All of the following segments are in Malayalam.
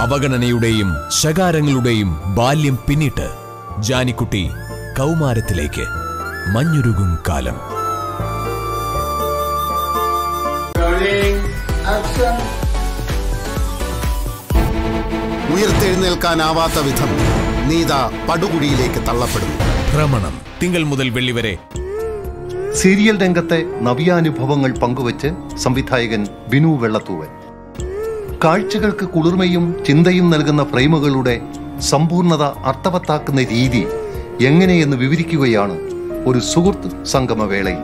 അവഗണനയുടെയും ശകാരങ്ങളുടെയും ബാല്യം പിന്നിട്ട് ജാനിക്കുട്ടി കൗമാരത്തിലേക്ക്. മഞ്ഞുരുകും കാലം. ഉയർത്തെഴുന്നേൽക്കാനാവാത്ത വിധം നീത പടുകുഴിയിലേക്ക് തള്ളപ്പെടുന്നു. ഭ്രമണം തിങ്കൾ മുതൽ വെള്ളി വരെ. സീരിയൽ രംഗത്തെ നവ്യാനുഭവങ്ങൾ പങ്കുവച്ച് സംവിധായകൻ ബിനു വെള്ളത്തൂവൻ. കാഴ്ചകൾക്ക് കുളിർമയും ചിന്തയും നൽകുന്ന ഫ്രെയിമുകളുടെ സമ്പൂർണത അർത്ഥവത്താക്കുന്ന രീതി എങ്ങനെയെന്ന് വിവരിക്കുകയാണ് ഒരു സുഹൃത്ത് സംഗമവേളയിൽ.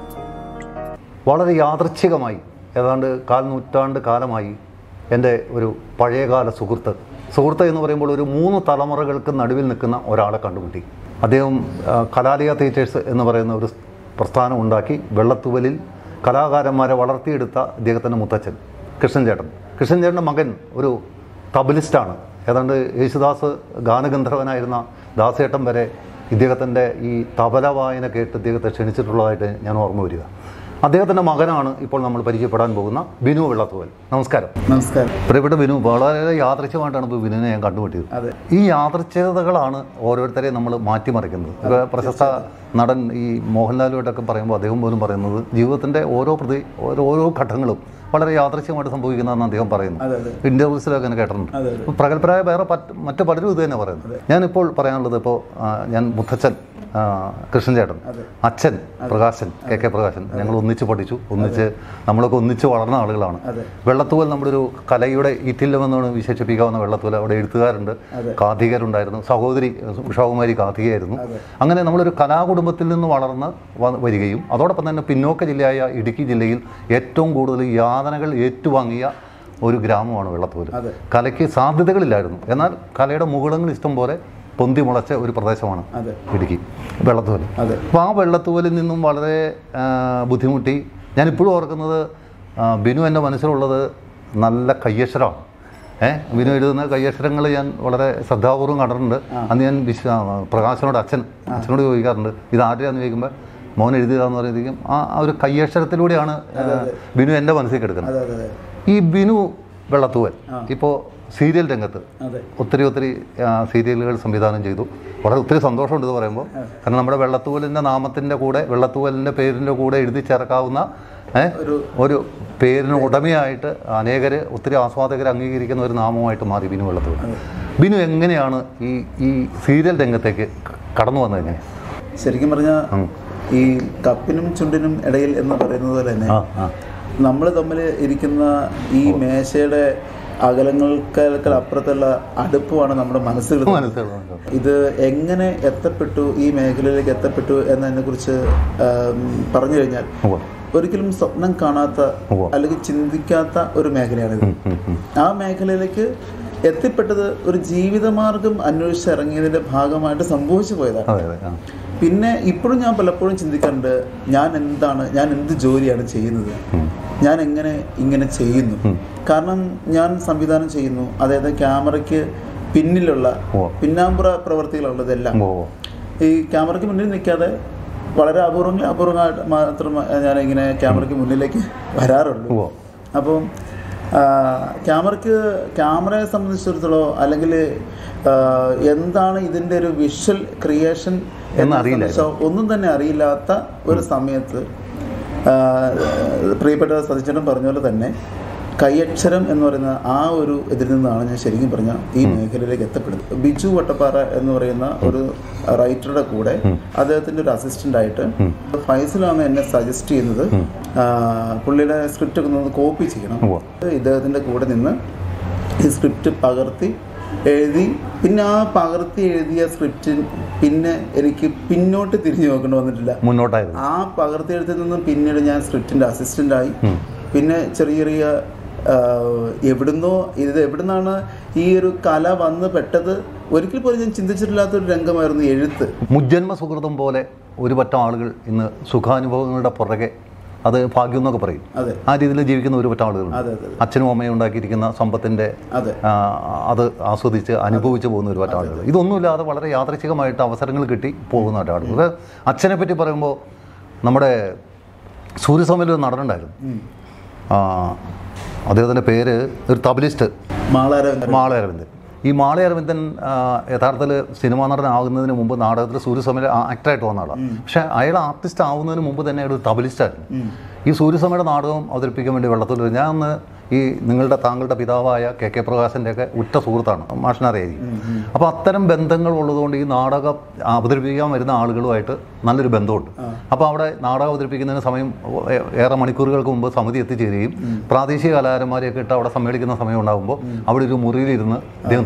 വളരെ യാദൃച്ഛികമായി ഏതാണ്ട് 4 നൂറ്റാണ്ട് കാലമായി എൻ്റെ ഒരു പഴയകാല സുഹൃത്ത് എന്ന് പറയുമ്പോൾ ഒരു 3 തലമുറകൾക്ക് നടുവിൽ നിൽക്കുന്ന ഒരാളെ കണ്ടുമുട്ടി. അദ്ദേഹം കലാലയ തിയേറ്റേഴ്സ് എന്ന് പറയുന്ന ഒരു പ്രസ്ഥാനം ഉണ്ടാക്കി വെള്ളത്തൂവലിൽ കലാകാരന്മാരെ വളർത്തിയെടുത്ത അദ്ദേഹത്തിൻ്റെ മുത്തച്ഛൻ കൃഷ്ണൻ ചേട്ടൻ്റെ മകൻ ഒരു തബലിസ്റ്റാണ്. ഏതാണ്ട് യേശുദാസ് ഗാനഗന്ധർവനായിരുന്ന ദാസേട്ടൻ വരെ ഇദ്ദേഹത്തിൻ്റെ ഈ തബല വായന കേട്ട് ഇദ്ദേഹത്തെ ക്ഷണിച്ചിട്ടുള്ളതായിട്ട് ഞാൻ ഓർമ്മ വരിക. അദ്ദേഹത്തിൻ്റെ മകനാണ് ഇപ്പോൾ നമ്മൾ പരിചയപ്പെടാൻ പോകുന്ന ബിനു വെള്ളത്തൂവൽ. നമസ്കാരം. പ്രിയപ്പെട്ട ബിനു, വളരെ യാദൃച്ഛമായിട്ടാണ് ഇപ്പോൾ ബിനുവിനെ ഞാൻ കണ്ടുമുട്ടിയത്. ഈ യാദൃച്ഛതകളാണ് ഓരോരുത്തരെയും നമ്മൾ മാറ്റിമറിക്കുന്നത്. ഇപ്പോൾ പ്രശസ്ത നടൻ ഈ മോഹൻലാലുമായിട്ടൊക്കെ പറയുമ്പോൾ അദ്ദേഹം പോലും പറയുന്നത് ജീവിതത്തിൻ്റെ ഓരോ ഘട്ടങ്ങളും വളരെ യാദൃച്ഛമായിട്ട് സംഭവിക്കുന്നതെന്ന് അദ്ദേഹം പറയുന്നു. ഇൻ്റർവ്യൂസിലൊക്കെ ഞാൻ കേട്ടിട്ടുണ്ട്. പ്രഗത്ഭരായ വേറെ മറ്റു പലരും ഇത് തന്നെ പറയുന്നത്. ഞാനിപ്പോൾ പറയാനുള്ളത്, ഇപ്പോൾ ഞാൻ മുത്തച്ഛൻ കൃഷ്ണൻ ചേട്ടൻ, അച്ഛൻ പ്രകാശൻ, കെ പ്രകാശൻ, ഞങ്ങൾ ഒന്നിച്ച് പഠിച്ചു, നമ്മളൊക്കെ ഒന്നിച്ച് വളർന്ന ആളുകളാണ്. വെള്ളത്തൂവൽ നമ്മുടെ ഒരു കലയുടെ ഈറ്റില്ലമെന്നാണ് വിശേഷിപ്പിക്കാവുന്ന വെള്ളത്തൂവൽ. അവിടെ എഴുത്തുകാരുണ്ട്, കാഥികരുണ്ടായിരുന്നു, സഹോദരി ഉഷാകുമാരി കാഥികയായിരുന്നു. അങ്ങനെ നമ്മളൊരു കലാകുടുംബത്തിൽ നിന്ന് വളർന്ന് വരികയും അതോടൊപ്പം തന്നെ പിന്നോക്ക ജില്ലയായ ഇടുക്കി ജില്ലയിൽ ഏറ്റവും കൂടുതൽ യാതനകൾ ഏറ്റുവാങ്ങിയ ഒരു ഗ്രാമമാണ് വെള്ളത്തൂവൽ. കലയ്ക്ക് സാധ്യതകളില്ലായിരുന്നു, എന്നാൽ കലയുടെ മുകുളങ്ങൾ ഇഷ്ടം പോലെ പൊന്തി മുളച്ച ഒരു പ്രദേശമാണ് ഇടുക്കി വെള്ളത്തൂവൽ. അപ്പോൾ ആ വെള്ളത്തൂവലിൽ നിന്നും വളരെ ബുദ്ധിമുട്ടി. ഞാനിപ്പോഴും ഓർക്കുന്നത്, ബിനു എൻ്റെ മനസ്സിലുള്ളത് നല്ല കയ്യക്ഷരമാണ്. ബിനു എഴുതുന്ന കയ്യക്ഷരങ്ങൾ ഞാൻ വളരെ ശ്രദ്ധാപൂർവ്വം കണ്ടിട്ടുണ്ട്. അന്ന് ഞാൻ പ്രകാശനോട് അച്ഛനോട് ചോദിക്കാറുണ്ട്, ഇത് ആരുടെയാണെന്ന് ചോദിക്കുമ്പോൾ മോൻ എഴുതിയതാന്ന് പറയുമ്പോഴേക്കും ആ ഒരു കയ്യക്ഷരത്തിലൂടെയാണ് ബിനു എൻ്റെ മനസ്സിൽ കിടക്കുന്നത്. ഈ ബിനു വെള്ളത്തൂവൽ ഇപ്പോൾ സീരിയൽ രംഗത്ത് ഒത്തിരി സീരിയലുകൾ സംവിധാനം ചെയ്തു. ഒത്തിരി സന്തോഷമുണ്ട് ഇത് പറയുമ്പോൾ. കാരണം നമ്മുടെ വെള്ളത്തൂവലിൻ്റെ നാമത്തിൻ്റെ കൂടെ, വെള്ളത്തൂവലിൻ്റെ പേരിൻ്റെ കൂടെ എഴുതി ചേർക്കാവുന്ന ഒരു പേരിന് ഉടമയായിട്ട് ഒത്തിരി ആസ്വാദകർ അംഗീകരിക്കുന്ന ഒരു നാമമായിട്ട് മാറി ബിനു വെള്ളത്തൂവൽ. ബിനു എങ്ങനെയാണ് ഈ സീരിയൽ രംഗത്തേക്ക് കടന്നു വന്നത്? എങ്ങനെ? ശരിക്കും പറഞ്ഞാൽ ഈ കപ്പിനും ചുണ്ടിനും ഇടയിൽ എന്ന് പറയുന്നത് പോലെ തന്നെ നമ്മൾ തമ്മിൽ ഇരിക്കുന്ന ഈ മേശയുടെ അകലങ്ങൾക്ക് അപ്പുറത്തുള്ള അടുപ്പമാണ് നമ്മുടെ മനസ്സുകൾ. ഇത് എങ്ങനെ എത്തപ്പെട്ടു, ഈ മേഖലയിലേക്ക് എത്തപ്പെട്ടു എന്നതിനെ കുറിച്ച് പറഞ്ഞു കഴിഞ്ഞാൽ ഒരിക്കലും സ്വപ്നം കാണാത്ത അല്ലെങ്കിൽ ചിന്തിക്കാത്ത ഒരു മേഖലയാണിത്. ആ മേഖലയിലേക്ക് എത്തിപ്പെട്ടത് ഒരു ജീവിതമാർഗം അന്വേഷിച്ചിറങ്ങിയതിന്റെ ഭാഗമായിട്ട് സംഭവിച്ചു പോയതാണ്. പിന്നെ ഇപ്പോഴും ഞാൻ പലപ്പോഴും ചിന്തിക്കാറുണ്ട്, ഞാൻ എന്ത് ജോലിയാണ് ചെയ്യുന്നത്, ഞാൻ എങ്ങനെ ഇങ്ങനെ ചെയ്യുന്നു. കാരണം ഞാൻ സംവിധാനം ചെയ്യുന്നു, അതായത് ക്യാമറയ്ക്ക് പിന്നിലുള്ള പിന്നാമ്പുറ പ്രവർത്തികളുള്ളതെല്ലാം ഈ ക്യാമറയ്ക്ക് മുന്നിൽ നിൽക്കാതെ വളരെ അപൂർവമായിട്ട് മാത്രം ഞാനിങ്ങനെ ക്യാമറയ്ക്ക് മുന്നിലേക്ക് വരാറുള്ളൂ. അപ്പം ക്യാമറയെ സംബന്ധിച്ചിടത്തോളം അല്ലെങ്കിൽ എന്താണ് ഇതിൻ്റെ ഒരു വിഷ്വൽ ക്രിയേഷൻ എന്നറിയില്ല, ഒന്നും തന്നെ അറിയില്ലാത്ത ഒരു സമയത്ത് പ്രിയപ്പെട്ട സതീശൻ പറഞ്ഞ പോലെ തന്നെ കയ്യക്ഷരം എന്ന് പറയുന്ന ആ ഒരു ഇതിൽ നിന്നാണ് ഞാൻ ശരിക്കും പറഞ്ഞാൽ ഈ മേഖലയിലേക്ക് എത്തപ്പെടുന്നത്. ബിജു വട്ടപ്പാറ എന്ന് പറയുന്ന ഒരു റൈറ്ററുടെ കൂടെ അദ്ദേഹത്തിൻ്റെ ഒരു അസിസ്റ്റൻ്റായിട്ട് ഫൈസലാണ് എന്നെ സജസ്റ്റ് ചെയ്യുന്നത്. പുള്ളിയുടെ സ്ക്രിപ്റ്റ് ഒക്കെ ഒന്ന് കോപ്പി ചെയ്യണം. ഇദ്ദേഹത്തിൻ്റെ കൂടെ നിന്ന് ഈ സ്ക്രിപ്റ്റ് പകർത്തി എഴുതി, പിന്നെ ആ പകർത്തി എഴുതിയ സ്ക്രിപ്റ്റ് പിന്നെ എനിക്ക് പിന്നോട്ട് തിരിഞ്ഞു നോക്കേണ്ടി വന്നിട്ടില്ല, മുന്നോട്ടായിരുന്നു. ആ പകർത്തി എഴുത്തിൽ നിന്നും പിന്നീട് ഞാൻ സ്ക്രിപ്റ്റിൻ്റെ അസിസ്റ്റൻ്റായി. പിന്നെ ചെറിയ എവിടുന്നാണ് ഈ ഒരു കല വന്ന് പെട്ടത് ഒരിക്കൽ പോലും ഞാൻ ചിന്തിച്ചിട്ടില്ലാത്തൊരു രംഗമായിരുന്നു എഴുത്ത്. മുജ്ജന്മ സുഹൃതം പോലെ ഒരു പറ്റം ആളുകൾ ഇന്ന് സുഖാനുഭവങ്ങളുടെ പുറകെ, അത് ഭാഗ്യം എന്നൊക്കെ പറയും, ആ രീതിയിൽ ജീവിക്കുന്ന ഒരു പറ്റം ആളുകളുണ്ട്. അച്ഛനും അമ്മയും ഉണ്ടാക്കിയിരിക്കുന്ന സമ്പത്തിൻ്റെ അത് ആസ്വദിച്ച് അനുഭവിച്ച് പോകുന്ന ഒരു പറ്റം ആളുകൾ. ഇതൊന്നുമില്ലാതെ വളരെ യാദൃച്ഛികമായിട്ട് അവസരങ്ങൾ കിട്ടി പോകുന്ന ഒരാളുകൾ. അച്ഛനെ പറ്റി പറയുമ്പോൾ നമ്മുടെ സൂര്യസമയിൽ ഒരു നടനുണ്ടായിരുന്നു, അദ്ദേഹത്തിൻ്റെ പേര്, ഒരു തബലിസ്റ്റ്, മാള അരവിന്ദൻ. ഈ മാള അരവിന്ദൻ യഥാർത്ഥത്തിൽ സിനിമാ നടനാകുന്നതിന് മുമ്പ് നാടകത്തിൽ സൂര്യസമയ ആക്ടറായിട്ട് വന്ന ആളാണ്. പക്ഷേ അയാൾ ആർട്ടിസ്റ്റ് ആവുന്നതിന് മുമ്പ് തന്നെ അയാൾ ഒരു തബലിസ്റ്റായിരുന്നു. ഈ സൂര്യസമയുടെ നാടകം അവതരിപ്പിക്കാൻ വേണ്ടി വെള്ളത്തൂർ ഞാൻ അന്ന് ഈ താങ്കളുടെ പിതാവായ KK പ്രകാശൻ്റെയൊക്കെ ഉറ്റ സുഹൃത്താണ്, മാഷിനറിയായിരിക്കും. അപ്പോൾ അത്തരം ബന്ധങ്ങൾ ഉള്ളതുകൊണ്ട് ഈ നാടകം അവതരിപ്പിക്കാൻ വരുന്ന ആളുകളുമായിട്ട് നല്ലൊരു ബന്ധമുണ്ട്. അപ്പോൾ അവിടെ നാടകം അവതരിപ്പിക്കുന്നതിന് സമയം ഏറെ മണിക്കൂറുകൾക്ക് മുമ്പ് സമിതി എത്തിച്ചേരുകയും പ്രാദേശിക കലാകാരന്മാരെയൊക്കെ ഇട്ട് അവിടെ സമ്മേളിക്കുന്ന സമയം ഉണ്ടാകുമ്പോൾ അവിടെ ഒരു മുറിയിലിരുന്ന് അദ്ദേഹം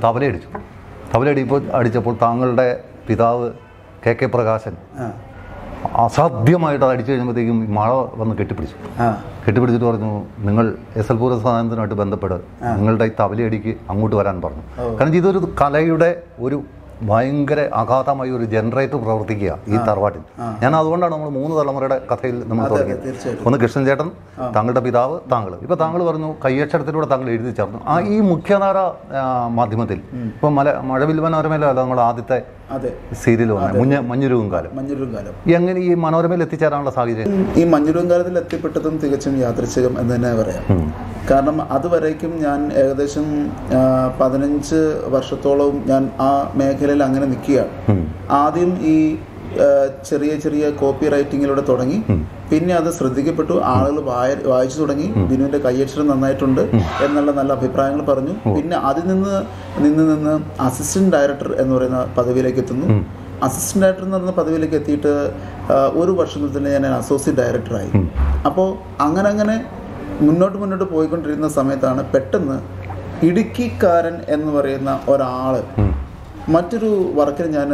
അടിച്ചപ്പോൾ താങ്കളുടെ പിതാവ് KK പ്രകാശൻ അസാധ്യമായിട്ട് അത് അടിച്ചു കഴിഞ്ഞപ്പോഴത്തേക്കും മഴ വന്ന് കെട്ടിപ്പിടിച്ചിട്ട് പറഞ്ഞു, നിങ്ങൾ SL പൂരസാധനത്തിനായിട്ട് ബന്ധപ്പെട്ട് നിങ്ങളുടെ ഈ തബലയടിക്ക് അങ്ങോട്ട് വരാൻ പറഞ്ഞു. കാരണം ഇതൊരു കലയുടെ ഒരു ഭയങ്കര അഗാധമായ ഒരു ജനറേറ്റർ പ്രവർത്തിക്കുക ഈ തറവാട്ടിൽ. ഞാൻ അതുകൊണ്ടാണ് നമ്മൾ 3 തലമുറയുടെ കഥയിൽ നമ്മൾ തുടങ്ങിയത്. ഒന്ന് കൃഷ്ണൻ ചേട്ടൻ, താങ്കളുടെ പിതാവ്, താങ്കൾ. ഇപ്പം താങ്കൾ പറഞ്ഞു കയ്യക്ഷരത്തിലൂടെ താങ്കൾ എഴുതി ചേർന്നു. ഈ മുഖ്യധാര മാധ്യമത്തിൽ ഇപ്പം മഴവിൽ മനോരമയിലല്ല നമ്മൾ ആദ്യത്തെ സീരിയൽ വന്നത് മഞ്ഞുരുകും കാലം. എങ്ങനെ ഈ മനോരമയിൽ എത്തിച്ചേരാനുള്ള സാഹചര്യം? ഈ മഞ്ഞുരുകും കാലത്തിൽ എത്തിപ്പെട്ടതും തികച്ചും യാദൃച്ഛികം എന്ന് തന്നെ പറയാം. കാരണം അതുവരേക്കും ഞാൻ ഏകദേശം 15 വർഷത്തോളവും ഞാൻ ആ മേഖലയിൽ അങ്ങനെ നിൽക്കുകയാണ്. ആദ്യം ഈ ചെറിയ കോപ്പി റൈറ്റിങ്ങിലൂടെ തുടങ്ങി, പിന്നെ അത് ശ്രദ്ധിക്കപ്പെട്ടു, ആളുകൾ വായിച്ചു തുടങ്ങി, ബിനുവിൻ്റെ കയ്യക്ഷരം നന്നായിട്ടുണ്ട് എന്നുള്ള നല്ല അഭിപ്രായങ്ങൾ പറഞ്ഞു. പിന്നെ അതിൽ നിന്ന് അസിസ്റ്റന്റ് ഡയറക്ടർ എന്ന് പറയുന്ന പദവിയിലേക്ക് എത്തുന്നു. അസിസ്റ്റന്റ് ഡയറക്ടർ എന്ന് പറയുന്ന പദവിയിലേക്ക് എത്തിയിട്ട് 1 വർഷത്തിൽ തന്നെ ഞാൻ അസോസിയേറ്റ് ഡയറക്ടറായി. അപ്പോൾ അങ്ങനെ മുന്നോട്ട് പോയിക്കൊണ്ടിരുന്ന സമയത്താണ് പെട്ടെന്ന് ഇടുക്കിക്കാരൻ എന്ന് പറയുന്ന ഒരാൾ മറ്റൊരു വർക്കിന് ഞാൻ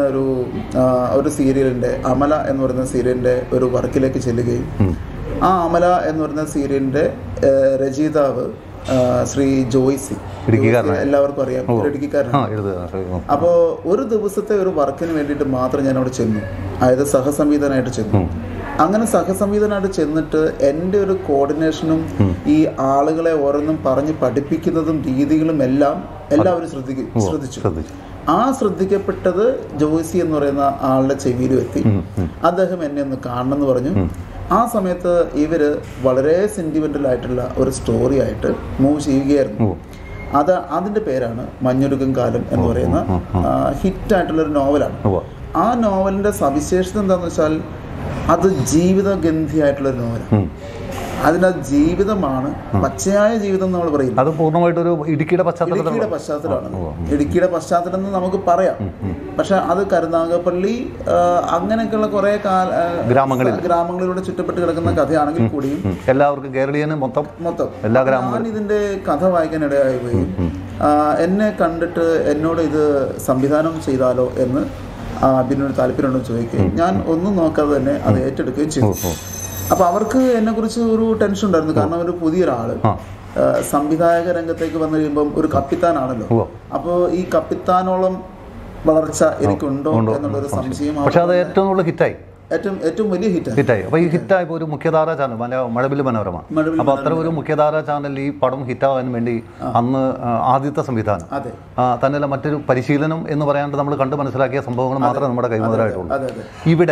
ഒരു സീരിയലിൻ്റെ അമല എന്ന് പറയുന്ന സീരിയലിൻ്റെ ഒരു വർക്കിലേക്ക് ചെല്ലുകയും ആ അമല എന്ന് പറയുന്ന സീരിയലിൻ്റെ രചയിതാവ് ശ്രീ ജോയ്സി, എല്ലാവർക്കും അറിയാം, ഇടുക്കിക്കാരനാണ്. അപ്പോൾ ഒരു ദിവസത്തെ ഒരു വർക്കിന് വേണ്ടിയിട്ട് മാത്രം ഞാൻ അവിടെ ചെന്നു, അതായത് സഹസംവിധാനായിട്ട് ചെന്നു. അങ്ങനെ സഹസംവിധാനായിട്ട് ചെന്നിട്ട് എൻ്റെ ഒരു കോർഡിനേഷനും ഈ ആളുകളെ ഓരോന്നും പറഞ്ഞ് പഠിപ്പിക്കുന്നതും രീതികളും എല്ലാവരും ശ്രദ്ധിച്ചു. ആ ശ്രദ്ധിക്കപ്പെട്ടത് ജോയ്സി എന്ന് പറയുന്ന ആളുടെ ചെവിയിലും എത്തി. അദ്ദേഹം എന്നെ ഒന്ന് കാണണമെന്ന് പറഞ്ഞു. ആ സമയത്ത് ഇവര് വളരെ സെന്റിമെന്റൽ ആയിട്ടുള്ള ഒരു സ്റ്റോറി ആയിട്ട് മൂവ് ചെയ്യുകയായിരുന്നു. അതിന്റെ പേരാണ് മഞ്ഞുരുകും കാലം എന്ന് പറയുന്ന ഹിറ്റായിട്ടുള്ളൊരു നോവലാണ്. ആ നോവലിന്റെ സവിശേഷത എന്താണെന്ന് വെച്ചാൽ അത് ജീവിതഗന്ധിയായിട്ടുള്ളൊരു നോവലാണ്. അതിൻ്റെ ജീവിതമാണ്, പച്ചയായ ജീവിതം നമ്മൾ പറയും. അത് പൂർണ്ണമായിട്ടൊരു ഇടുക്കിയുടെ പശ്ചാത്തലമാണ്. ഇടുക്കിയുടെ പശ്ചാത്തലം എന്ന് നമുക്ക് പറയാം. പക്ഷെ അത് കരുനാഗപ്പള്ളി അങ്ങനെയൊക്കെയുള്ള കുറെ ഗ്രാമങ്ങളിലൂടെ ചുറ്റപ്പെട്ട് കിടക്കുന്ന കഥയാണെങ്കിൽ കൂടിയും എല്ലാവർക്കും കേരളീയന് മൊത്തം എല്ലാ ഗ്രാമങ്ങളും ഞാൻ ഇതിന്റെ കഥ വായിക്കാൻ ഇടയായി പോയി. എന്നെ കണ്ടിട്ട് എന്നോട് ഇത് സംവിധാനം ചെയ്താലോ എന്ന് ബിനുവിന് താല്പര്യമുണ്ടോ ചോദിക്കുകയും ഞാൻ ഒന്നും നോക്കാതെ തന്നെ അത് ഏറ്റെടുക്കുകയും ചെയ്തു. അപ്പൊ അവർക്ക് എന്നെ കുറിച്ച് ഒരു ടെൻഷൻ ഉണ്ടായിരുന്നു. കാരണം ഒരു പുതിയൊരാള് സംവിധായക രംഗത്തേക്ക് വന്നു കഴിയുമ്പം ഒരു കപ്പിത്താനാണല്ലോ. അപ്പോൾ ഈ കപ്പിത്താനോളം വളർച്ച എനിക്കുണ്ടോ എന്നുള്ളൊരു സംശയം. പക്ഷെ അത് ഏറ്റവും ഹിറ്റായി, ഏറ്റവും വലിയ ഹിറ്റായി. അപ്പോൾ ഈ ഹിറ്റായപ്പോൾ ഒരു മുഖ്യധാര ചാനൽ മഴവിൽ മനോരമ, അപ്പോൾ അത്ര ഒരു മുഖ്യധാര ചാനൽ ഈ പടം ഹിറ്റാകാൻ വേണ്ടി അന്ന് ആദ്യത്തെ സംവിധാനം തന്നെയല്ല മറ്റൊരു പരിശീലനം എന്ന് പറയാണ്ട് നമ്മൾ കണ്ട് മനസ്സിലാക്കിയ സംഭവങ്ങൾ മാത്രമേ നമ്മുടെ കൈമുതലായിട്ടുള്ളൂ. ഇവിടെ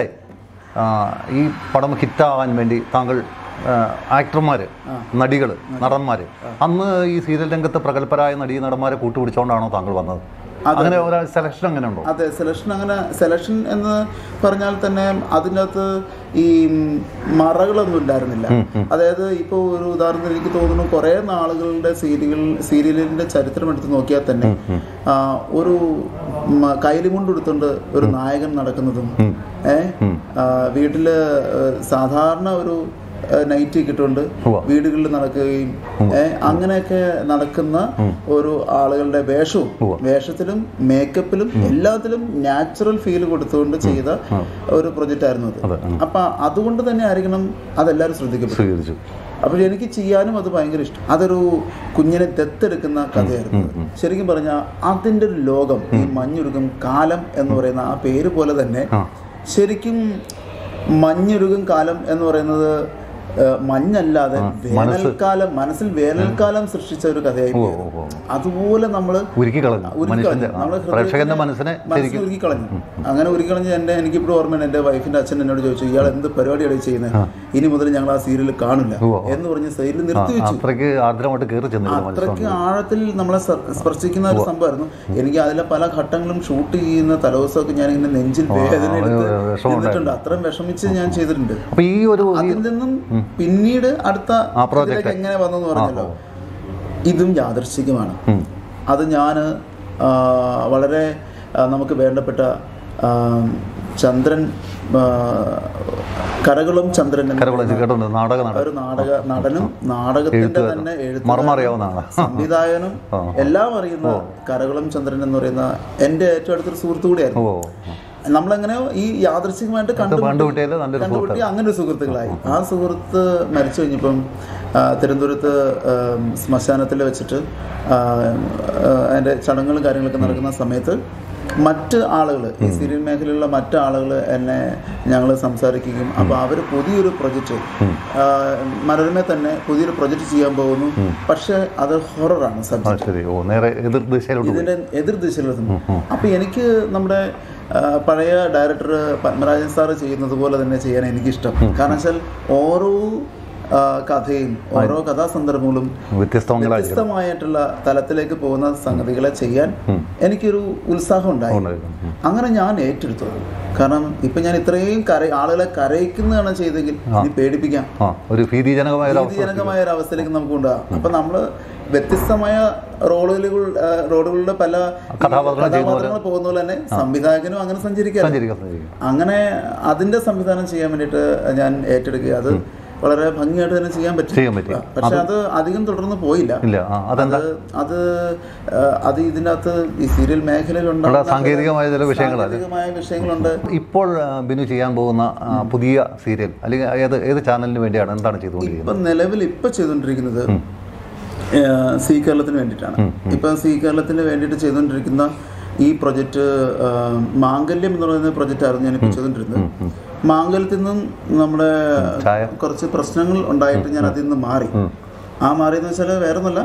ഈ പടം ഹിറ്റാവാൻ വേണ്ടി താങ്കൾ ആക്ടർമാർ, നടികൾ, നടന്മാർ, അന്ന് ഈ സീരിയൽ രംഗത്ത് പ്രഗത്ഭരായ നടന്മാരെ കൂട്ടുപിടിച്ചുകൊണ്ടാണോ താങ്കൾ വന്നത്? അങ്ങനെ ഒരു സെലക്ഷൻ അങ്ങനെ ഉണ്ടോ? അതെ, സെലക്ഷൻ എന്ന് പറഞ്ഞാൽ തന്നെ അതിനകത്ത് ഈ മറകളൊന്നും ഉണ്ടായിരുന്നില്ല. അതായത് ഇപ്പോൾ ഒരു ഉദാഹരണത്തിന് എനിക്ക് തോന്നുന്നു കുറേ നാളുകളുടെ സീരിയലിന്റെ ചരിത്രം എടുത്ത് നോക്കിയാൽ തന്നെ ഒരു കൈലിമുണ്ട് എടുത്തുകൊണ്ട് ഒരു നായകൻ നടക്കുന്നതും വീട്ടില് സാധാരണ ഒരു നൈറ്റ് കിട്ടുകൊണ്ട് വീടുകളിൽ നടക്കുകയും അങ്ങനെയൊക്കെ നടക്കുന്ന ഒരു ആളുകളുടെ വേഷത്തിലും മേക്കപ്പിലും എല്ലാത്തിലും നാച്ചുറൽ ഫീൽ കൊടുത്തുകൊണ്ട് ചെയ്ത ഒരു പ്രൊജക്റ്റ് ആയിരുന്നു അത്. അപ്പൊ അതുകൊണ്ട് തന്നെ ആയിരിക്കണം അതെല്ലാവരും ശ്രദ്ധിക്കപ്പെട്ടു. അപ്പോൾ എനിക്ക് ചെയ്യാനും അത് ഭയങ്കര ഇഷ്ടം. അതൊരു കുഞ്ഞിനെ ദത്തെടുക്കുന്ന കഥയായിരുന്നു. ശരിക്കും പറഞ്ഞാൽ അതിൻ്റെ ഒരു ലോകം, ഈ മഞ്ഞുരുകും കാലം എന്ന് പറയുന്ന ആ പേര് പോലെ തന്നെ ശരിക്കും മഞ്ഞുരുകും കാലം എന്ന് പറയുന്നത് മഞ്ഞല്ലാതെ വേനൽക്കാലം, മനസ്സിൽ വേനൽക്കാലം സൃഷ്ടിച്ച ഒരു കഥയായി. അതുപോലെ നമ്മൾ ഉരുക്കി കളഞ്ഞു. അങ്ങനെ ഉരുക്കി കളഞ്ഞ് എനിക്കിപ്പോഴും ഓർമ്മയാണ്. എൻ്റെ വൈഫിൻ്റെ അച്ഛൻ എന്നോട് ചോദിച്ചു, ഇയാൾ എന്ത് പരിപാടിയാണ് ചെയ്യുന്നത്, ഇനി മുതൽ ഞങ്ങൾ ആ സീരിയൽ കാണില്ല എന്ന് പറഞ്ഞ് സൈഡിൽ നിർത്തി വെച്ചു. അത്രയ്ക്ക് ആഴത്തിൽ നമ്മളെ സ്പർശിക്കുന്ന ഒരു സംഭവമായിരുന്നു. എനിക്ക് അതിലെ പല ഘട്ടങ്ങളും ഷൂട്ട് ചെയ്യുന്ന തലേദിവസമൊക്കെ ഞാൻ ഇങ്ങനെ നെഞ്ചിൽ വേദന എടുത്തിട്ടുണ്ട്. അത്രയും വിഷമിച്ച് ഞാൻ ചെയ്തിട്ടുണ്ട്. അതിൽ നിന്നും പിന്നീട് അടുത്ത എങ്ങനെ വന്നെന്ന് പറഞ്ഞല്ലോ, ഇതും യാദൃശ്ചികമാണ്. അത് ഞാൻ വളരെ നമുക്ക് വേണ്ടപ്പെട്ട ചന്ദ്രൻ, കരകുളം ചന്ദ്രൻ ഒരു നടനും നാടകത്തിന്റെ തന്നെ എഴുത്തുകാരനും സംവിധായകനും എല്ലാം അറിയുന്ന കരകുളം ചന്ദ്രൻ എന്ന് പറയുന്ന എൻ്റെ ഏറ്റവും അടുത്തൊരു സുഹൃത്തു കൂടിയായിരുന്നു. നമ്മളെങ്ങനെയോ ഈ യാദൃശ്ചികമായിട്ട് കണ്ടുപിട്ടി അങ്ങനെ ഒരു സുഹൃത്തുക്കളായി. ആ സുഹൃത്ത് മരിച്ചു കഴിഞ്ഞപ്പം തിരുവനന്തപുരത്ത് ശ്മശാനത്തിൽ വെച്ചിട്ട് അതിൻ്റെ ചടങ്ങുകളും കാര്യങ്ങളൊക്കെ നടക്കുന്ന സമയത്ത് മറ്റ് ആളുകൾ, ഈ സീരിയൽ മേഖലയിലുള്ള മറ്റ് ആളുകൾ എന്നെ ഞങ്ങൾ സംസാരിക്കുകയും, അപ്പോൾ അവർ പുതിയൊരു പ്രൊജക്റ്റ് മനോരമ തന്നെ പുതിയൊരു പ്രൊജക്റ്റ് ചെയ്യാൻ പോകുന്നു. പക്ഷെ അത് ഹൊററാണ് സബ്ജക്റ്റ്, ഇതിൻ്റെ എതിർദിശയിലെത്തുന്നു. അപ്പോൾ എനിക്ക് നമ്മുടെ പഴയ ഡയറക്ടർ പത്മരാജൻ സാറ് ചെയ്യുന്നത് പോലെ തന്നെ ചെയ്യാൻ എനിക്കിഷ്ടം. കാരണം വെച്ചാൽ ഓരോ കഥയും ഓരോ കഥാസന്ദർഭങ്ങളും വ്യത്യസ്തമായിട്ടുള്ള തലത്തിലേക്ക് പോകുന്ന സംഗതികളെ ചെയ്യാൻ എനിക്കൊരു ഉത്സാഹം ഉണ്ടായി. അങ്ങനെ ഞാൻ ഏറ്റെടുത്തു. കാരണം ഇപ്പൊ ഞാൻ ഇത്രയും ആളുകളെ കരയിക്കുന്നതാണ് ചെയ്തെങ്കിൽ ഇനി പേടിപ്പിക്കാം, ഒരു ഭീതിജനകമായ ഒരു അവസ്ഥയിലേക്ക് നമുക്ക് ഉണ്ടാകാം. അപ്പൊ നമ്മള് വ്യത്യസ്തമായ റോഡുകളുടെ പല കഥാപാത്രങ്ങൾ പോകുന്ന പോലെ തന്നെ സംവിധായകനും അങ്ങനെ സഞ്ചരിക്കാം. അങ്ങനെ അതിന്റെ സംവിധാനം ചെയ്യാൻ വേണ്ടിയിട്ട് ഞാൻ ഏറ്റെടുക്കുക. അത് വളരെ ഭംഗിയായിട്ട് തന്നെ ചെയ്യാൻ പറ്റി. പക്ഷെ അത് അധികം തുടർന്ന് പോയില്ല. അത് ഇതിൻ്റെ അകത്ത് ഈ സീരിയൽ മേഖലയിലുണ്ടാകുന്ന സാങ്കേതികമായ വിഷയങ്ങളുണ്ട്. ഇപ്പോൾ ബിനു ചെയ്യാൻ പോകുന്ന പുതിയ സീരിയൽ അല്ലെങ്കിൽ ഏത് ചാനലിന് വേണ്ടിയാണ്, എന്താണ് ചെയ്തുകൊണ്ടിരിക്കുന്നത്? ഇപ്പം നിലവിൽ ഇപ്പം ചെയ്തുകൊണ്ടിരിക്കുന്നത് സി കേരളത്തിന് വേണ്ടിയിട്ടാണ്. ഇപ്പം സി കേരളത്തിന് വേണ്ടിയിട്ട് ചെയ്തുകൊണ്ടിരിക്കുന്ന ഈ പ്രൊജക്റ്റ് മാംഗല്യം എന്ന് പറയുന്ന പ്രൊജക്റ്റായിരുന്നു ഞാനിപ്പോൾ ചെയ്തുകൊണ്ടിരുന്നത്. മാംഗല്യത്തിൽ നിന്നും നമ്മുടെ കുറച്ച് പ്രശ്നങ്ങൾ ഉണ്ടായിട്ട് ഞാൻ അതിൽ നിന്ന് മാറി. മാറിയെന്ന് വെച്ചാൽ വേറെ ഒന്നുമല്ല,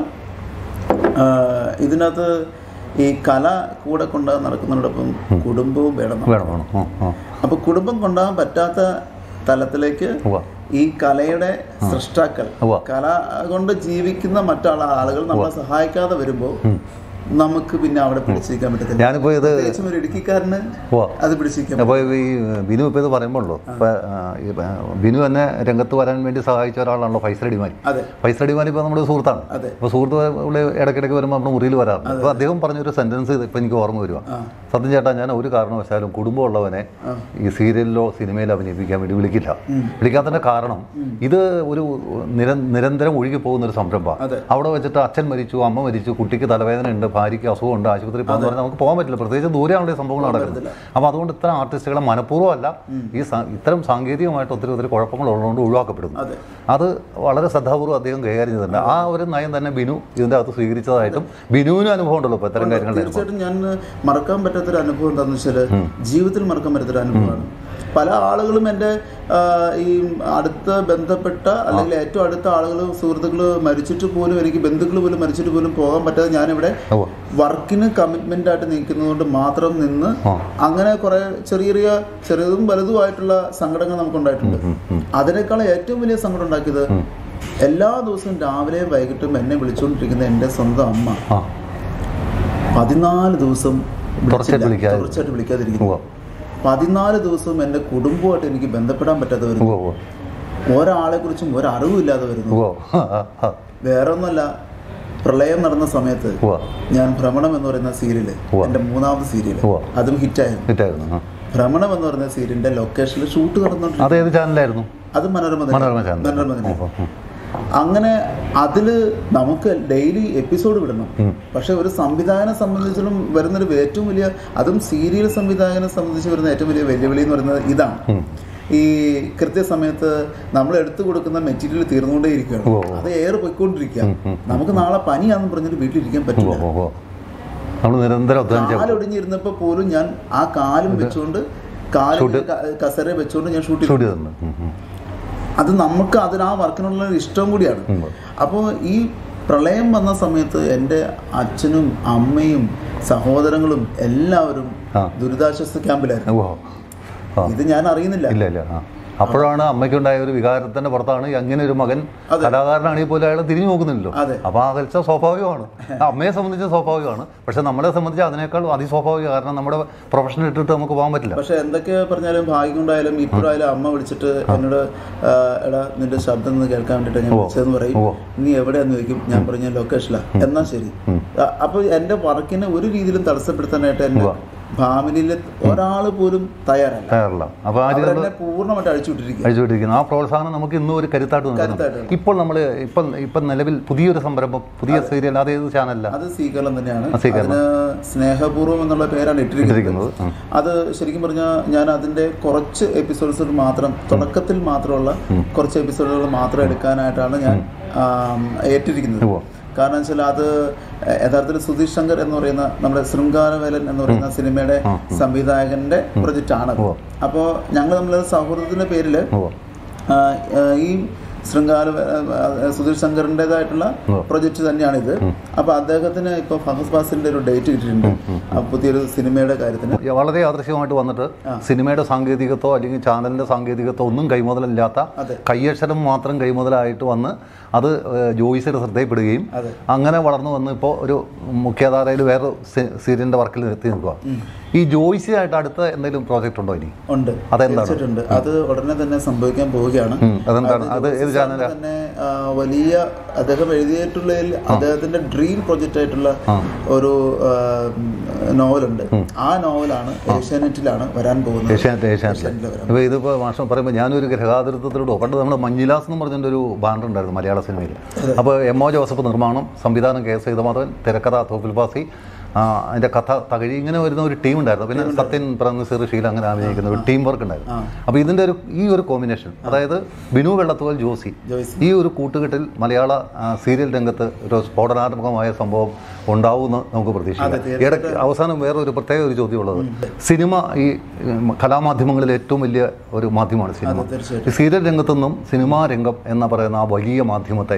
ഇതിനകത്ത് ഈ കല കൂടെ കൊണ്ടുപോകാൻ നടക്കുന്നതോടൊപ്പം കുടുംബവും വേണം. അപ്പോൾ കുടുംബം കൊണ്ടുപോകാൻ പറ്റാത്ത തലത്തിലേക്ക് ഈ കലയുടെ സൃഷ്ടാക്കൾ, കല കൊണ്ട് ജീവിക്കുന്ന മറ്റാളുകൾ നമ്മളെ സഹായിക്കാതെ വരുമ്പോൾ നമുക്ക് പിന്നെ അവിടെ പിടിച്ചിരിക്കാൻ പറ്റത്തില്ല. ഞാനിപ്പോ ഇത് ഒരു ഇടുക്കിക്കാരന് അത് പിടിച്ചിരിക്കാൻ. അപ്പോൾ ഈ ബിനു ഇപ്പോൾ ഇത് പറയുമ്പോഴല്ലോ, ബിനു തന്നെ രംഗത്ത് വരാൻ വേണ്ടി സഹായിച്ച ഒരാളാണല്ലോ ഫൈസൽ അടിമാലി. ഫൈസൽ അടിമാലി ഇപ്പോൾ നമ്മുടെ സുഹൃത്താണ്. അപ്പോൾ സുഹൃത്ത് ഇടയ്ക്കിടയ്ക്ക് വരുമ്പോൾ നമ്മുടെ മുറിയിൽ വരാറുണ്ട്. അപ്പോൾ അദ്ദേഹം പറഞ്ഞൊരു സെന്റൻസ് ഇപ്പം എനിക്ക് ഓർമ്മ വരുവാ, സത്യം ചേട്ടാ ഞാൻ ഒരു കാരണവശാലും കുടുംബമുള്ളവനെ ഈ സീരിയലിലോ സിനിമയിലോ അഭിനയിപ്പിക്കാൻ വേണ്ടി വിളിക്കാത്തതിൻ്റെ കാരണം ഇത് ഒരു നിരന്തരം ഒഴുകി പോകുന്ന ഒരു സംരംഭമാണ്. അവിടെ വെച്ചിട്ട് അച്ഛൻ മരിച്ചു, അമ്മ മരിച്ചു, കുട്ടിക്ക് തലവേദന ഉണ്ട്, ഭാര്യയ്ക്ക് അസുഖമുണ്ട്, ആശുപത്രി പോകുന്ന പറഞ്ഞാൽ നമുക്ക് പോകാൻ പറ്റില്ല. പ്രത്യേകിച്ച് ദൂരെയാണുള്ള സംഭവങ്ങൾ നടക്കുന്നത്. അപ്പോൾ അതുകൊണ്ട് ഇത്തരം ആർട്ടിസ്റ്റുകളെ മനഃപൂർവ്വമല്ല ഇത്തരം സാങ്കേതികമായിട്ട് ഒത്തിരി കുഴപ്പങ്ങൾ ഉള്ളതുകൊണ്ട് ഒഴിവാക്കപ്പെടുന്നു. അത് വളരെ ശ്രദ്ധാപൂർവ്വം അദ്ദേഹം കൈകാര്യം ചെയ്തിട്ടുണ്ട്. ആ ഒരു നയം തന്നെ ബിനു ഇതിൻ്റെ അകത്ത് സ്വീകരിച്ചതായിട്ടും ബിനുവിന് അനുഭവം ഉണ്ടല്ലോ ഇപ്പോൾ ഇത്തരം കാര്യങ്ങൾ. തീർച്ചയായിട്ടും ഞാൻ മറക്കാൻ പറ്റാത്തൊരു അനുഭവം എന്താണെന്ന് വെച്ചാൽ, ജീവിതത്തിൽ മറക്കാൻ പറ്റാത്തൊരു അനുഭവമാണ്. പല ആളുകളും എൻ്റെ ഈ അടുത്ത ബന്ധപ്പെട്ട അല്ലെങ്കിൽ ഏറ്റവും അടുത്ത ആളുകൾ, സുഹൃത്തുക്കൾ മരിച്ചിട്ട് പോലും, എനിക്ക് ബന്ധുക്കൾ പോലും മരിച്ചിട്ട് പോലും പോകാൻ പറ്റാതെ ഞാനിവിടെ വർക്കിന് കമ്മിറ്റ്മെന്റ് ആയിട്ട് നിൽക്കുന്നതുകൊണ്ട് മാത്രം നിന്ന് അങ്ങനെ കുറെ ചെറിയതും വലുതുമായിട്ടുള്ള സങ്കടങ്ങൾ നമുക്കുണ്ടായിട്ടുണ്ട്. അതിനേക്കാൾ ഏറ്റവും വലിയ സങ്കടം ഉണ്ടാക്കിയത് എല്ലാ ദിവസവും രാവിലെയും വൈകിട്ടും എന്നെ വിളിച്ചുകൊണ്ടിരിക്കുന്ന എൻ്റെ സ്വന്തം അമ്മ 14 ദിവസം തുടർച്ചയായിട്ട് വിളിക്കാതിരിക്കുന്നു. 14 ദിവസവും എൻ്റെ കുടുംബമായിട്ട് എനിക്ക് ബന്ധപ്പെടാൻ പറ്റാതെ വരുന്നു. ഒരാളെ കുറിച്ചും ഒരറിവില്ലാതെ വരുന്നു. വേറെ ഒന്നുമല്ല, പ്രളയം നടന്ന സമയത്ത് ഞാൻ ഭ്രമണം എന്ന് പറയുന്ന സീരിയല്, എൻ്റെ 3ാമത് സീരിയല്, അതും ഹിറ്റായിരുന്നു. ഭ്രമണം എന്ന് പറയുന്ന സീരിയലിന്റെ ലൊക്കേഷനിൽ ഷൂട്ട് നടന്നുകൊണ്ടിരുന്നു. അത് മനോരമ. അങ്ങനെ അതിൽ നമുക്ക് ഡെയിലി എപ്പിസോഡ് വിടണം. പക്ഷെ ഒരു സംവിധായകനെ സംബന്ധിച്ചിടത്തോളം വരുന്നൊരു ഏറ്റവും വലിയ, അതും സീരിയൽ സംവിധായകനെ സംബന്ധിച്ച് വരുന്ന ഏറ്റവും വലിയ വെല്ലുവിളി എന്ന് പറയുന്നത് ഇതാണ്. ഈ കൃത്യസമയത്ത് നമ്മൾ എടുത്തു കൊടുക്കുന്ന മെറ്റീരിയൽ തീർന്നുകൊണ്ടേ ഇരിക്കുകയാണ്. അത് ഏറെ പോയിക്കൊണ്ടിരിക്കുക. നമുക്ക് നാളെ പനിയാണെന്ന് പറഞ്ഞിട്ട് വീട്ടിലിരിക്കാൻ പറ്റില്ല. കാലൊടിഞ്ഞിരുന്നപ്പോൾ പോലും ഞാൻ ആ കാലും വെച്ചുകൊണ്ട്, കസേര വെച്ചുകൊണ്ട് ഞാൻ ഷൂട്ട് ചെയ്തു. അത് നമുക്ക് അതിന് ആ വർക്കിനുള്ള ഇഷ്ടം കൂടിയാണ്. അപ്പോൾ ഈ പ്രളയം വന്ന സമയത്ത് എൻ്റെ അച്ഛനും അമ്മയും സഹോദരങ്ങളും എല്ലാവരും ദുരിതാശ്വാസ ക്യാമ്പിലായിരുന്നു. ഇത് ഞാൻ അറിയുന്നില്ല. അപ്പോഴാണ് അമ്മയ്ക്കുണ്ടായ ഒരു വികാരത്തിന്റെ പുറത്താണ് അങ്ങനെ ഒരു മകൻ കലാകാരനാണെങ്കിൽ പോലും അയാൾ തിരിഞ്ഞു നോക്കുന്നില്ലല്ലോ. അപ്പൊ ആ അകൽച്ച സ്വാഭാവികമാണ്, അമ്മയെ സംബന്ധിച്ച് സ്വാഭാവികമാണ്. പക്ഷെ നമ്മളെ സംബന്ധിച്ച് അതിനേക്കാൾ അതിസ്വാഭാവിക, കാരണം നമ്മുടെ പ്രൊഫഷൻ ഇട്ടിട്ട് നമുക്ക് പോകാൻ പറ്റില്ല. പക്ഷെ എന്തൊക്കെ പറഞ്ഞാലും ഭാഗ്യം കൊണ്ടായാലും ഇപ്പോഴായാലും അമ്മ വിളിച്ചിട്ട് എന്നോട് എടാ നിന്റെ ശബ്ദം ഒന്ന് കേൾക്കാൻ വേണ്ടിട്ട് ഞാൻ വിളിച്ചതെന്ന് പറയും. നീ എവിടെയാന്ന് ചോദിക്കും, ഞാൻ പറഞ്ഞ ലൊക്കേഷനിലാ, എന്നാ ശരി. അപ്പൊ എന്റെ വർക്കിനെ ഒരു രീതിയിലും തടസ്സപ്പെടുത്താനായിട്ട് എന്റെ ഫാമിലിയിൽ ഒരാൾ പോലും തയ്യാറല്ല. അപ്പൊ പൂർണ്ണമായിട്ട് അഴിച്ചുവിട്ടിരിക്കുന്നു. ആ പ്രോത്സാഹനം നമുക്ക് ഇന്നും ഒരു കരുത്തായിട്ട്. ഇപ്പോൾ നമ്മൾ ഇപ്പം നിലവിൽ പുതിയൊരു സംരംഭം, പുതിയ സീരിയൽ, അത് ഏത് ചാനലിലാണ്? അത് സീകരണം തന്നെയാണ്. അതിന് സ്നേഹപൂർവ്വം എന്നുള്ള പേരാണ് ഇട്ടിരിക്കുന്നത്. അത് ശരിക്കും പറഞ്ഞാൽ ഞാൻ അതിന്റെ കുറച്ച് എപ്പിസോഡ്സ് മാത്രം, തുടക്കത്തിൽ മാത്രമുള്ള കുറച്ച് എപ്പിസോഡുകൾ മാത്രം എടുക്കാനായിട്ടാണ് ഞാൻ ഏറ്റിരിക്കുന്നത്. കാരണം വെച്ചാൽ അത് യഥാർത്ഥത്തിൽ സുധീഷ് ശങ്കർ എന്ന് പറയുന്ന നമ്മുടെ ശൃംഗാരവേലൻ എന്ന് പറയുന്ന സിനിമയുടെ സംവിധായകന്റെ പ്രൊജക്റ്റ് ആണ്. അപ്പോൾ ഞങ്ങൾ തമ്മിലുള്ള സൗഹൃദത്തിന്റെ പേരിൽ ഈ സുധീർ ശങ്കറിൻ്റെതായിട്ടുള്ള പ്രൊജക്റ്റ് തന്നെയാണിത്. അപ്പൊ അദ്ദേഹത്തിന് ഇപ്പൊ ഫഹദ് ഫാസിലിന്റെ ഒരു ഡേറ്റ് കിട്ടിയിട്ടുണ്ട് പുതിയൊരു സിനിമയുടെ കാര്യത്തിന്. വളരെ യാദൃശ്യമായിട്ട് വന്നിട്ട് സിനിമയുടെ സാങ്കേതികത്തോ അല്ലെങ്കിൽ ചാനലിന്റെ സാങ്കേതികത്തോ ഒന്നും കൈമുതലില്ലാത്ത, കയ്യക്ഷരം മാത്രം കൈമുതലായിട്ട് വന്ന് അത് ജോയിസിയുടെ ശ്രദ്ധയിൽപ്പെടുകയും അങ്ങനെ വളർന്നു വന്ന് ഇപ്പോൾ ഒരു മുഖ്യധാരയിൽ വേറെ സീരിയലിന്റെ വർക്കിൽ എത്തി നിൽക്കുക. ഈ ജോയിസിയായിട്ട് അടുത്ത എന്തെങ്കിലും പ്രോജക്റ്റ് ഉണ്ടോ? ഇനി ഉണ്ട്, അതെന്താണ്? അത് ഉടനെ തന്നെ സംഭവിക്കാൻ പോവുകയാണ്. തന്നെ വലിയ അദ്ദേഹം എഴുതിയിട്ടുള്ളതിൽ അദ്ദേഹത്തിന്റെ ഡ്രീം പ്രൊജക്റ്റ് ആയിട്ടുള്ള ഒരു നോവലുണ്ട്. ആ നോവലാണ് ഏഷ്യാനെറ്റിലാണ് വരാൻ പോകുന്നത്. ഏഷ്യാനെറ്റ്. ഇതിപ്പോ മാഷം പറയുമ്പോൾ ഞാനൊരു ഗ്രഹാതിരത്വത്തിലൂടെ പണ്ട് നമ്മുടെ മഞ്ഞിലാസ് എന്ന് പറഞ്ഞൊരു ബാനർ ഉണ്ടായിരുന്നു മലയാള സിനിമയിൽ. അപ്പോൾ എം ഒ ജോസഫ് നിർമ്മാണം, സംവിധാനം കെ സീതമാധവൻ, തിരക്കഥ തോഫിൽ ബാസി, അതിൻ്റെ കഥ തകഴി, ഇങ്ങനെ വരുന്ന ഒരു ടീം ഉണ്ടായിരുന്നു. പിന്നെ സത്യൻ പ്രനസീർ ഷീല അങ്ങനെ അഭിനയിക്കുന്ന ഒരു ടീം വർക്ക് ഉണ്ടായിരുന്നു. അപ്പോൾ ഇതിൻ്റെ ഈ ഒരു കോമ്പിനേഷൻ, അതായത് ബിനു വെള്ളത്തുവൽ, ജോസി, ഈ ഒരു കൂട്ടുകെട്ടിൽ മലയാള സീരിയൽ രംഗത്ത് ഒരു സ്ഫോടനാത്മകമായ സംഭവം ഉണ്ടാവുമെന്ന് നമുക്ക് പ്രതീക്ഷിക്കാം. ഇടയ്ക്ക് അവസാനം വേറൊരു പ്രത്യേക ഒരു ചോദ്യമുള്ളത്, സിനിമ ഈ കലാമാധ്യമങ്ങളിൽ ഏറ്റവും വലിയ ഒരു മാധ്യമമാണ് സിനിമ. ഈ സീരിയൽ രംഗത്തുനിന്നും സിനിമാ രംഗം എന്ന് പറയുന്ന ആ വലിയ മാധ്യമത്തെ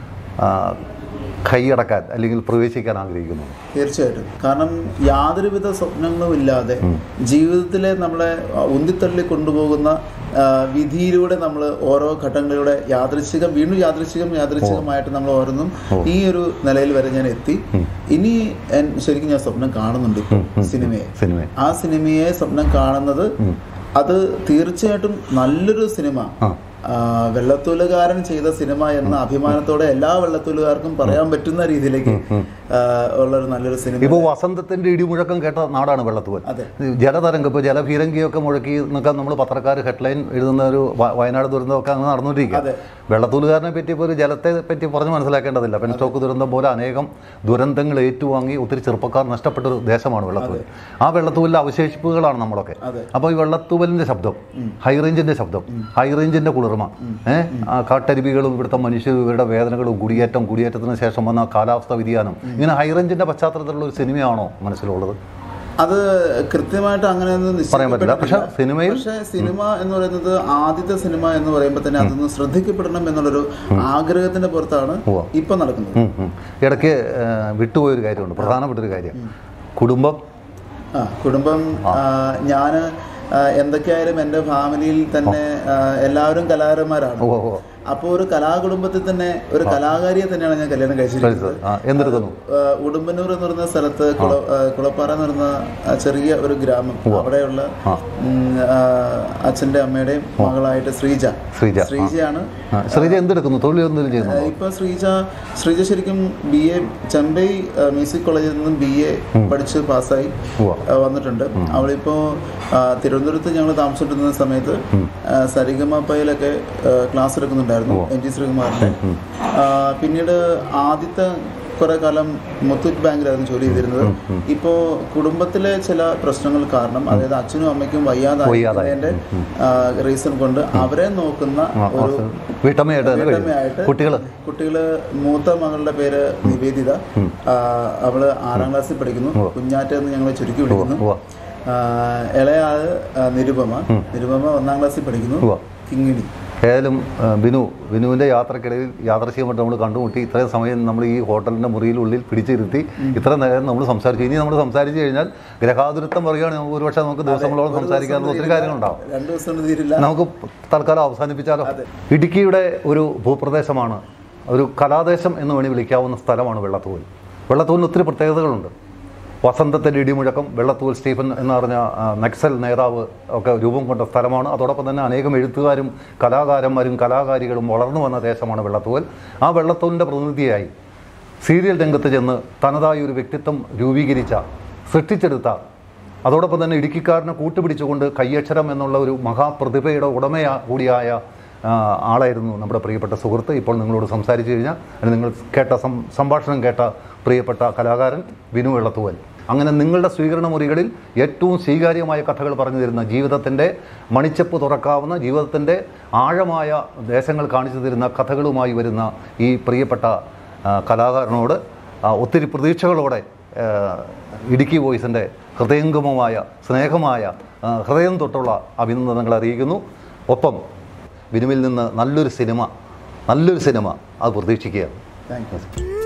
കൈയടക്കാൻ അല്ലെങ്കിൽ പ്രവേശിക്കാൻ ആഗ്രഹിക്കുന്നു. തീർച്ചയായിട്ടും. കാരണം യാതൊരുവിധ സ്വപ്നങ്ങളും ഇല്ലാതെ ജീവിതത്തിലെ നമ്മളെ ഉന്തിത്തള്ളി കൊണ്ടുപോകുന്ന വിധിയിലൂടെ നമ്മൾ ഓരോ ഘട്ടങ്ങളിലൂടെ വീണ്ടും യാദൃശ്ചികമായിട്ട് നമ്മൾ ഓരോന്നും ഈ ഒരു നിലയിൽ വരെ ഞാൻ എത്തി. ഇനി ശരിക്കും ഞാൻ സ്വപ്നം കാണുന്നുണ്ട് സിനിമയെ. ആ സിനിമയെ സ്വപ്നം കാണുന്നത് അത് തീർച്ചയായിട്ടും നല്ലൊരു സിനിമ, വെള്ളത്തൂലുകാരൻ ചെയ്ത സിനിമ എന്ന അഭിമാനത്തോടെ എല്ലാ വെള്ളത്തൂലുകാർക്കും പറയാൻ പറ്റുന്ന രീതിയിലേക്ക് ഉള്ളൊരു നല്ലൊരു സിനിമ. ഇപ്പോൾ വസന്തത്തിന്റെ ഇടിമുഴക്കം കേട്ട നാടാണ് വെള്ളത്തൂവൽ. ജലതരംഗം, ഇപ്പോൾ ജലഭീരങ്കിയൊക്കെ മുഴക്കി എന്നൊക്കെ നമ്മൾ പത്രക്കാർ ഹെഡ്ലൈൻ എഴുതുന്ന ഒരു വയനാട് ദുരന്തമൊക്കെ അങ്ങനെ നടന്നുകൊണ്ടിരിക്കുക. വെള്ളത്തൂലുകാരനെ പറ്റി ഇപ്പോൾ ഒരു ജലത്തെ പറ്റി പറഞ്ഞ് മനസ്സിലാക്കേണ്ടതില്ല. പെൻസ്റ്റോക്ക് ദുരന്തം പോലെ അനേകം ദുരന്തങ്ങൾ ഏറ്റുവാങ്ങി ഒത്തിരി ചെറുപ്പക്കാർ നഷ്ടപ്പെട്ടൊരു ദേശമാണ് വെള്ളത്തൂവൽ. ആ വെള്ളത്തൂവലിലെ അവശേഷിപ്പുകളാണ് നമ്മളൊക്കെ. അപ്പോൾ ഈ വെള്ളത്തൂവലിന്റെ ശബ്ദം, ഹൈറേഞ്ചിന്റെ ശബ്ദം, ഹൈറേഞ്ചിന്റെ കുളിർമ, കാട്ടരുവികളും ഇവിടുത്തെ മനുഷ്യരും ഇവരുടെ വേദനകളും, കുടിയേറ്റത്തിന് ശേഷം വന്ന കാലാവസ്ഥ വ്യതിയാനം, ഇങ്ങനെ ഹൈറേഞ്ചിന്റെ പശ്ചാത്തലത്തിലുള്ള ഒരു സിനിമയാണോ മനസ്സിലുള്ളത്? അത് കൃത്യമായിട്ട് അങ്ങനെയൊന്നും പറയാൻ പറ്റില്ല. പക്ഷെ സിനിമ എന്ന് പറയുന്നത്, ആദ്യത്തെ സിനിമ എന്ന് പറയുമ്പോൾ തന്നെ അതൊന്ന് ശ്രദ്ധിക്കപ്പെടണം എന്നുള്ളൊരു ആഗ്രഹത്തിന്റെ പുറത്താണ് ഇപ്പൊ നടക്കുന്നത്. ഇടയ്ക്ക് വിട്ടുപോയൊരു കാര്യമുണ്ട്, പ്രധാനപ്പെട്ട ഒരു കാര്യം, കുടുംബം. ഞാന് എന്തൊക്കെയായാലും എൻ്റെ ഫാമിലിയിൽ തന്നെ എല്ലാവരും കലാകാരന്മാരാണ്. അപ്പോൾ ഒരു കലാകുടുംബത്തിൽ തന്നെ ഒരു കലാകാരിയെ തന്നെയാണ് ഞാൻ കല്യാണം കഴിച്ചിരിക്കുന്നത്. ഉടുമ്പന്നൂർ എന്ന് പറയുന്ന സ്ഥലത്ത് കുളപ്പാറ എന്ന് പറയുന്ന ചെറിയ ഒരു ഗ്രാമം, അവിടെയുള്ള അച്ഛൻ്റെ അമ്മയുടെയും മകളായിട്ട് ശ്രീജയാണ്. ഇപ്പൊ ശ്രീജ ശരിക്കും BA ചെമ്പൈ മ്യൂസിക് കോളേജിൽ നിന്നും BA പഠിച്ച് പാസ്സായി വന്നിട്ടുണ്ട്. അവളിപ്പോ തിരുവനന്തപുരത്ത് ഞങ്ങൾ താമസിച്ചിരുന്ന സമയത്ത് സരിഗമപ്പയിലൊക്കെ ക്ലാസ് എടുക്കുന്നുണ്ടായിരുന്നു NT ശ്രീകുമാറിന്റെ. പിന്നീട് ആദ്യത്തെ കുറെ കാലം മുത്തൂറ്റ് ബാങ്കിലായിരുന്നു ജോലി ചെയ്തിരുന്നത്. ഇപ്പോൾ കുടുംബത്തിലെ ചില പ്രശ്നങ്ങൾ കാരണം, അതായത് അച്ഛനും അമ്മയ്ക്കും വയ്യാതായതിന്റെ റീസൺ കൊണ്ട് അവരെ നോക്കുന്ന ഒരു വീട്ടമ്മയായിട്ട് കുട്ടികള്, മൂത്ത മകളുടെ പേര് നിവേദിത, അവള് 6ാം ക്ലാസ്സിൽ പഠിക്കുന്നു, കുഞ്ഞാറ്റ എന്ന് ഞങ്ങൾ ചുരുക്കി വിളിക്കുന്നു. ഇളയാള് നിരുപമ 1ാം ക്ലാസ്സിൽ പഠിക്കുന്നു, കിങ്ങിണി. ഏതായാലും ബിനുവിൻ്റെ യാത്രക്കിടയിൽ യാദൃശ്ചികമായിട്ട് നമ്മൾ കണ്ടുമുട്ടി. ഇത്രയും സമയം നമ്മൾ ഈ ഹോട്ടലിൻ്റെ മുറിയിലുള്ളിൽ പിടിച്ചിരുത്തി ഇത്ര നേരം നമ്മൾ സംസാരിച്ചു. ഇനി നമ്മൾ സംസാരിച്ചു കഴിഞ്ഞാൽ ഗ്രഹാതുരത്വം പറയുകയാണെങ്കിൽ നമുക്ക് ഒരുപക്ഷെ നമുക്ക് ദിവസങ്ങളോളം സംസാരിക്കാനുള്ള ഒത്തിരി കാര്യങ്ങളുണ്ടാവും. നമുക്ക് തൽക്കാലം അവസാനിപ്പിച്ചാലോ? ഇടുക്കിയുടെ ഒരു ഭൂപ്രദേശമാണ്, ഒരു കലാദേശം എന്ന് വേണ്ടി വിളിക്കാവുന്ന സ്ഥലമാണ് വെള്ളത്തൂവൽ. വെള്ളത്തൂവലിന് ഒത്തിരി പ്രത്യേകതകളുണ്ട്. വസന്തത്തിൻ്റെ ഇടിമുഴക്കം, വെള്ളത്തൂവൽ സ്റ്റീഫൻ എന്ന് പറഞ്ഞ നക്സൽ നേതാവ് ഒക്കെ രൂപം കൊണ്ട സ്ഥലമാണ്. അതോടൊപ്പം തന്നെ അനേകം എഴുത്തുകാരും കലാകാരന്മാരും കലാകാരികളും വളർന്നു വന്ന ദേശമാണ് വെള്ളത്തൂവൽ. ആ വെള്ളത്തൂവലിൻ്റെ പ്രതിനിധിയായി സീരിയൽ രംഗത്ത് ചെന്ന് തനതായ ഒരു വ്യക്തിത്വം സൃഷ്ടിച്ചെടുത്ത, അതോടൊപ്പം തന്നെ ഇടുക്കിക്കാരനെ കൂട്ടുപിടിച്ചുകൊണ്ട് കയ്യക്ഷരം എന്നുള്ള ഒരു മഹാപ്രതിഭയുടെ കൂടിയായ ആളായിരുന്നു നമ്മുടെ പ്രിയപ്പെട്ട സുഹൃത്ത്. ഇപ്പോൾ നിങ്ങളോട് സംസാരിച്ചു കഴിഞ്ഞാൽ നിങ്ങൾ സംഭാഷണം കേട്ട പ്രിയപ്പെട്ട കലാകാരൻ ബിനു വെള്ളത്തൂവൽ. അങ്ങനെ നിങ്ങളുടെ സ്വീകരണ മുറികളിൽ ഏറ്റവും സ്വീകാര്യമായ കഥകൾ പറഞ്ഞു തരുന്ന, ജീവിതത്തിൻ്റെ മണിച്ചപ്പ് തുറക്കാവുന്ന, ജീവിതത്തിൻ്റെ ആഴമായ ദേശങ്ങൾ കാണിച്ചു തരുന്ന കഥകളുമായി വരുന്ന ഈ പ്രിയപ്പെട്ട കലാകാരനോട് ഒത്തിരി പ്രതീക്ഷകളോടെ ഇടുക്കി വോയിസിൻ്റെ ഹൃദയംഗമമായ സ്നേഹമായ ഹൃദയം തൊട്ടുള്ള അഭിനന്ദനങ്ങൾ അറിയിക്കുന്നു. ഒപ്പം ബിനുവിൽ നിന്ന് നല്ലൊരു സിനിമ അത് പ്രതീക്ഷിക്കുകയാണ്. Thank U.